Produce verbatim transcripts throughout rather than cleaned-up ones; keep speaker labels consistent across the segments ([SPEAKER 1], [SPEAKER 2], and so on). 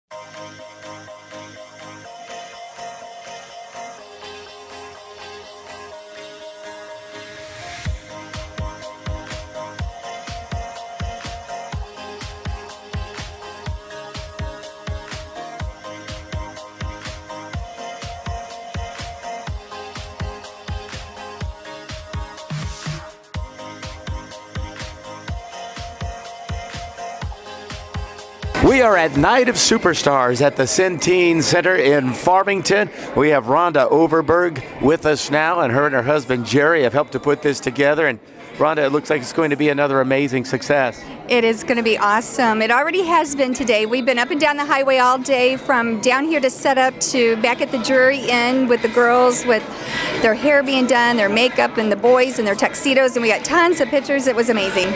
[SPEAKER 1] We are at Night of Superstars at the Centene Center in Farmington. We have Rhonda Overberg with us now, and her and her husband Jerry have helped to put this together. And Rhonda, it looks like it's going to be another amazing success.
[SPEAKER 2] It is going to be awesome. It already has been today. We've been up and down the highway all day, from down here to set up to back at the Drury Inn with the girls with their hair being done, their makeup, and the boys in their tuxedos, and we got tons of pictures. It was amazing.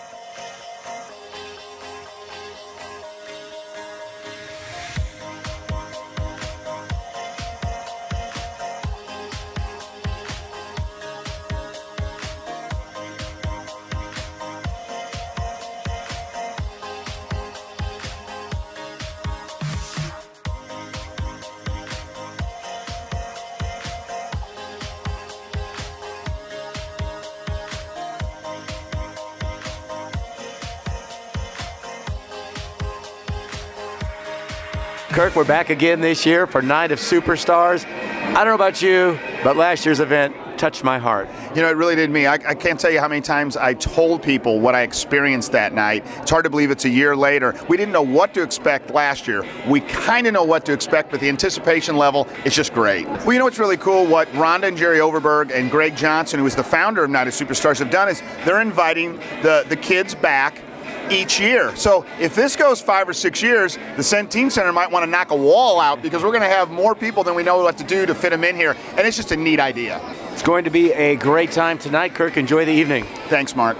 [SPEAKER 1] Kirk, we're back again this year for Night of Superstars. I don't know about you, but last year's event touched my heart.
[SPEAKER 3] You know, it really did me. I, I can't tell you how many times I told people what I experienced that night. It's hard to believe it's a year later. We didn't know what to expect last year. We kind of know what to expect, but the anticipation level is just great. Well, you know what's really cool? What Rhonda and Jerry Overberg and Greg Johnson, who is the founder of Night of Superstars, have done is they're inviting the, the kids back each year. So if this goes five or six years, the Centene Center might want to knock a wall out, because we're going to have more people than we know what to do to fit them in here. And it's just a neat idea.
[SPEAKER 1] It's going to be a great time tonight. Kirk, enjoy the evening.
[SPEAKER 3] Thanks, Mark.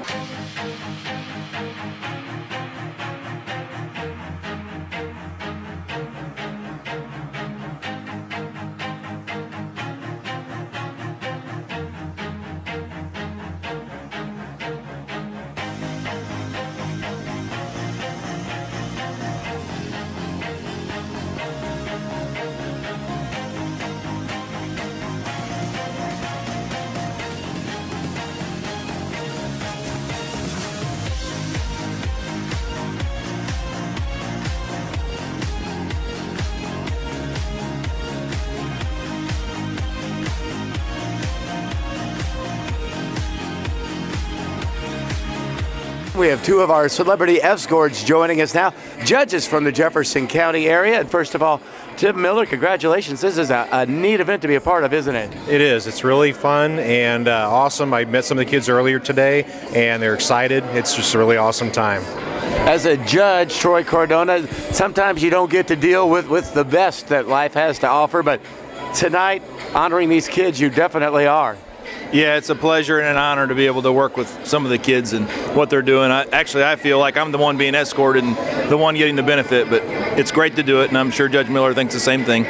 [SPEAKER 1] We have two of our celebrity escorts joining us now, judges from the Jefferson County area. And first of all, Tim Miller, congratulations. This is a, a neat event to be a part of, isn't it?
[SPEAKER 4] It is. It's really fun and uh, awesome. I met some of the kids earlier today, and they're excited. It's just a really awesome time.
[SPEAKER 1] As a judge, Troy Cardona, sometimes you don't get to deal with, with the best that life has to offer, but tonight, honoring these kids, you definitely are.
[SPEAKER 5] Yeah, it's a pleasure and an honor to be able to work with some of the kids and what they're doing. I, actually, I feel like I'm the one being escorted and the one getting the benefit, but it's great to do it, and I'm sure Judge Miller thinks the same thing.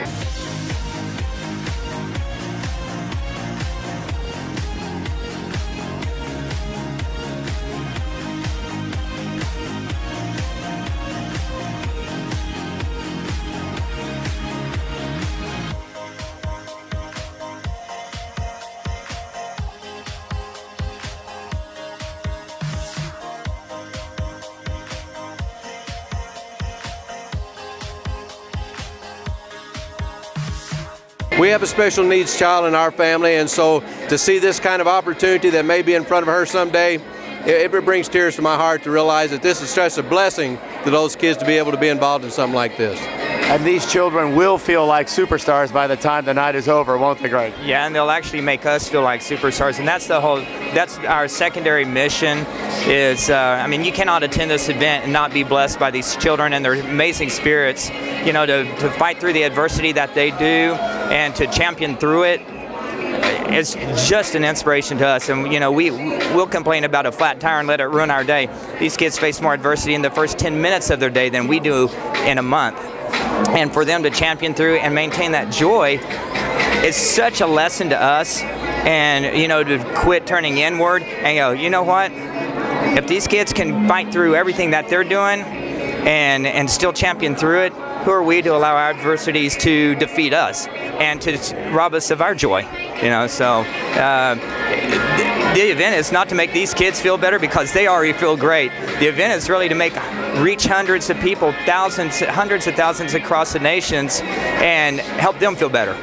[SPEAKER 6] We have a special needs child in our family, and so to see this kind of opportunity that may be in front of her someday, it, it brings tears to my heart to realize that this is such a blessing to those kids to be able to be involved in something like this.
[SPEAKER 1] And these children will feel like superstars by the time the night is over, won't they, Greg?
[SPEAKER 7] Yeah, and they'll actually make us feel like superstars, and that's the whole, that's our secondary mission is, uh, I mean, you cannot attend this event and not be blessed by these children and their amazing spirits, you know, to, to fight through the adversity that they do and to champion through it. It's just an inspiration to us, and you know, we we'll complain about a flat tire and let it ruin our day. These kids face more adversity in the first ten minutes of their day than we do in a month. And for them to champion through and maintain that joy is such a lesson to us. And you know, to quit turning inward and go, you know what? If these kids can fight through everything that they're doing and and still champion through it, who are we to allow our adversities to defeat us and to rob us of our joy? You know, so uh, the event is not to make these kids feel better because they already feel great. The event is really to make reach hundreds of people, thousands, hundreds of thousands across the nations, and help them feel better.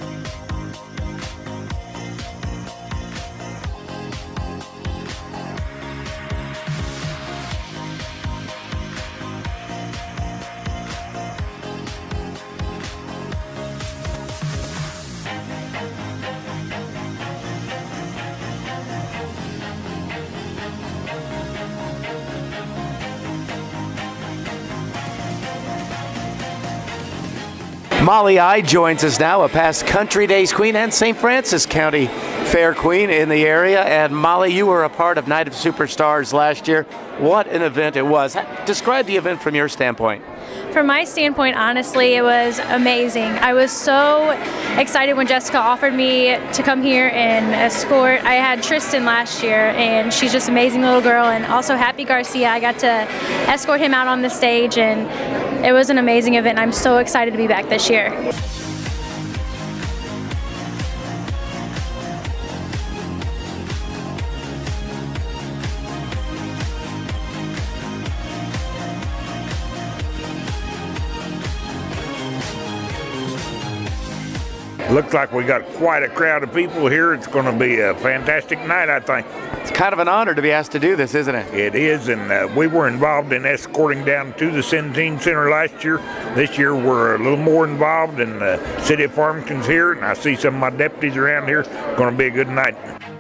[SPEAKER 1] Molly I joins us now, a past Country Days Queen and Saint Francis County Fair Queen in the area. And Molly, you were a part of Night of Superstars last year. What an event it was. Describe the event from your standpoint.
[SPEAKER 8] From my standpoint, honestly, it was amazing. I was so excited when Jessica offered me to come here and escort. I had Tristan last year, and she's just an amazing little girl, and also Happy Garcia. I got to escort him out on the stage, and it was an amazing event. I'm so excited to be back this year.
[SPEAKER 9] Looks like we got quite a crowd of people here. It's going to be a fantastic night, I think.
[SPEAKER 1] It's kind of an honor to be asked to do this, isn't it?
[SPEAKER 9] It is, and uh, we were involved in escorting down to the Centene Center last year. This year we're a little more involved, and the city of Farmington's here, and I see some of my deputies around here. It's going to be a good night.